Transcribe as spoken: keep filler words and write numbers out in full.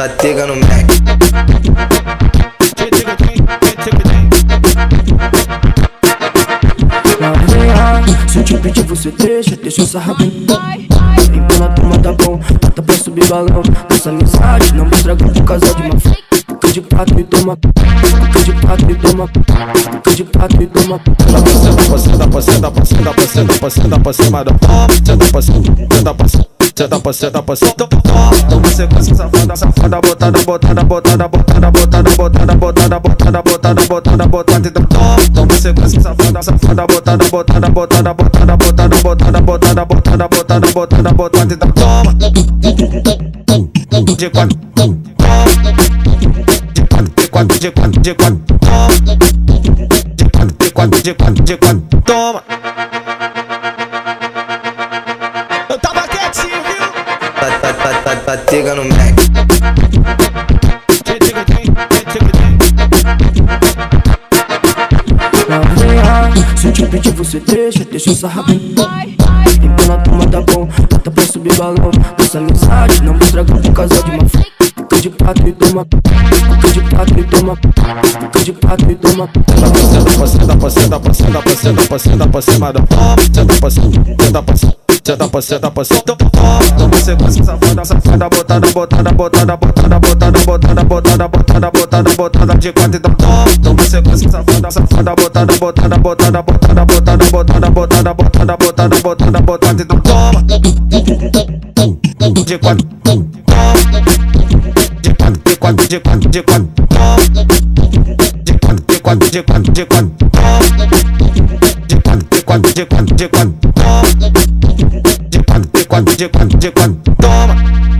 tá pegando Mac. Se eu te pedir você deixa, deixa eu sarrabinho. Então na turma tá bom, bota pra subir balão. Nossa amizade não me estraga por causa de uma f***. Fica de prato e toma, fica de prato e toma, fica de prato e toma. Senta pra cima, senta pra cima, senta pra cima, senta pra cima da fome. Senta pra cima, senta pra cima, senta pra cima, pra cima. Toma sequência safada, safada, botada, botada, botada, botada, botada, botada, botada, botada, botada, botada, botada. Então toma sequência safada, safada, botada, botada, botada, botada, botada, botada, botada, botada, botada, botada, botada. Então toma de quatro, de quatro, de quatro, de quatro, de quatro, de quatro, de quatro, de quatro, de quatro. Toma. Eu tava quietinho, viu? Tá, tá, tá, tá, tá pegando Mac. Se eu te pedir você deixa, deixa eu sarrabinho. Então na turma tá bom, bota pra subir balão. Nossa amizade não me estraga por causa de uma f***. Fica de prato e toma, fica de prato e toma, fica de prato e toma. Senta pra cima, senta pra cima, senta pra cima, pra cima da fome. Senta pra cima, senta pra cima, senta pra cima, pra cima. Toma sequência safada, safada, botada, botada, botada, botada, botada, botada, botada, botada, botada, botada de quatro. Então toma sequência safada, safada, botada, botada, botada, botada, botada, botada, botada, botada, botada, botada, botada. Então toma de quatro, de quatro, de quatro, de quatro, de quatro, de quatro, de quatro, de quatro, de quatro, de quatro, de quatro, de quatro, de quatro, de quatro, de quatro, de quatro, de quatro, toma.